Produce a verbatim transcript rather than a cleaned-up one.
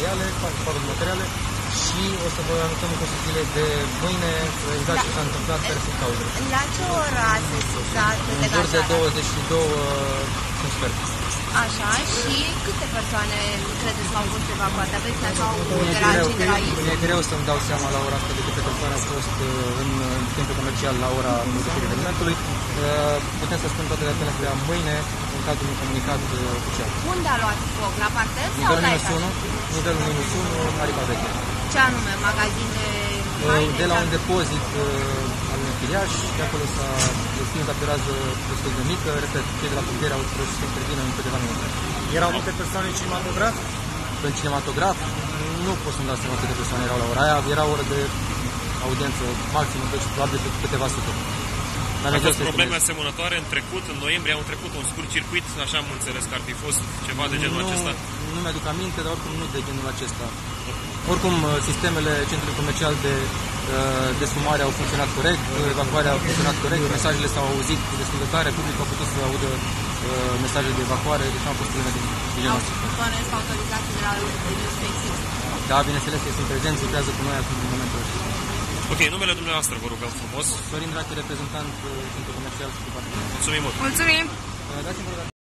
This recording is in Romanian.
materiale, pagurile materiale și o să vă anunțăm în cursul zilei de mâine exact ce s-a întâmplat, care sunt cauzele. La ce oră a sesizat În jur de douăzeci și două, un sfert. Așa, și câte persoane credeți că au fost evacuate? Aveți așa o interacție de la aici? E greu să-mi dau seama la ora asta de câte persoane au fost în timpul comercial la ora executării evenimentului. Putem să spun toate datele astea mâine în cadrul unui comunicat oficial. Unde a luat foc? La parter sau la etaj? Nivelul minus unu, aripa veche. Ce anume? Magazine? De la un depozit al unui chiriaș, de acolo s-a stins pe rază destul de mică, repet, cei de la putere au reușit să intervină în câteva minute. Erau multe persoane în cinematograf? În cinematograf nu pot să-mi dau seama câte persoane erau la ora aia, era o oră de audiență maximă, deci probabil de câteva sute. Au fost probleme asemănătoare în trecut, în noiembrie au trecut un scurt circuit, așa am înțeles că ar fi fost ceva de genul nu, acesta? Nu mi-aduc aminte, dar oricum nu de genul acesta. Oricum, sistemele centrului comercial de uh, desfumare au funcționat corect, evacuarea a funcționat corect, mesajele s-au auzit destul de tare, publicul a putut să audă uh, mesaje de evacuare, deci nu au fost probleme de genul acesta. Bănuiesc autorizații de la Luxemburg. Da, bineînțeles, ei sunt prezenți, lucrează cu noi acum în momentul acesta. Ok, numele dumneavoastră vă rugăm frumos. Sorin Drache, reprezentant uh, centrul comercial și cu partener. Mulțumim mult! Mulțumim! Uh, dați-mi